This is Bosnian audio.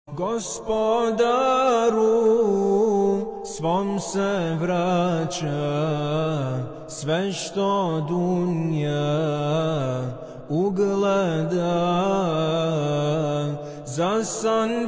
Gospodaru, svom se vraća sve što dunja ugleda, za san